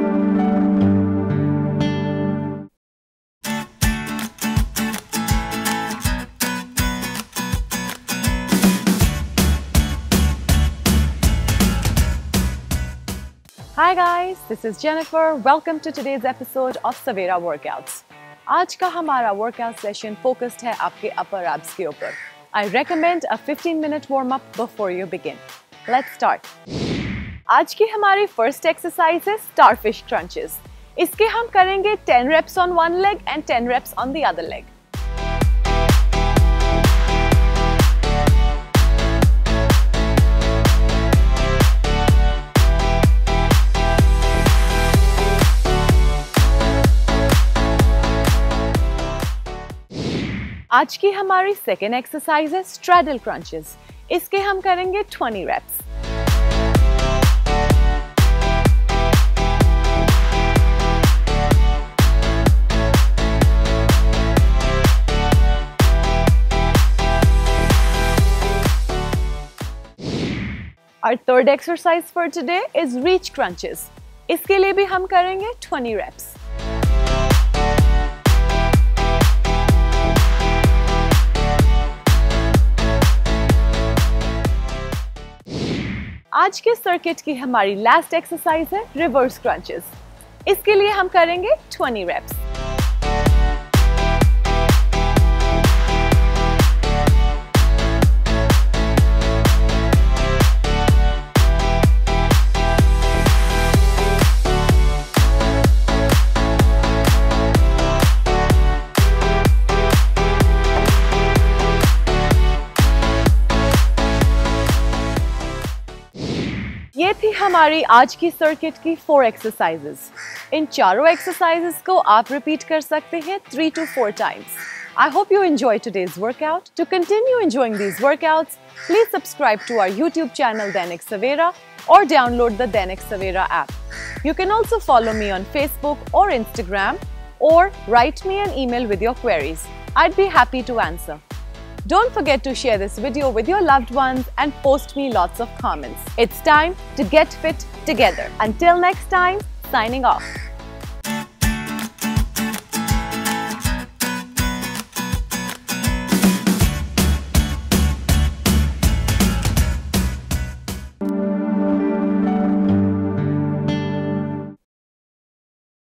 Hi guys, this is Jennifer. Welcome to today's episode of Savera Workouts. आज का हमारा workout session focused है आपके upper abs के ऊपर. I recommend a 15-minute warm-up before you begin. Let's start. आज की हमारी first exercise है starfish crunches. इसके हम करेंगे 10 reps on one leg and 10 reps on the other leg. आज की हमारी सेकेंड एक्सरसाइज है स्ट्रैडल क्रंचेस. इसके हम करेंगे 20 reps. Our third exercise for today is reach crunches. इसके लिए भी हम करेंगे 20 reps. आज के सर्किट की हमारी लास्ट एक्सरसाइज है रिवर्स क्रंचेस. इसके लिए हम करेंगे 20 reps. ये थी हमारी आज की सर्किट की 4 एक्सरसाइजेस. इन चारों एक्सरसाइजेस को आप रिपीट कर सकते हैं 3 to 4 times. I hope you enjoyed today's workout. To continue enjoying these workouts, please subscribe to our YouTube channel Dainik Savera or download the Dainik Savera app. You can also follow me on Facebook or Instagram or write me an email with your queries. I'd be happy to answer. Don't forget to share this video with your loved ones and post me lots of comments. It's time to get fit together. Until next time, signing off.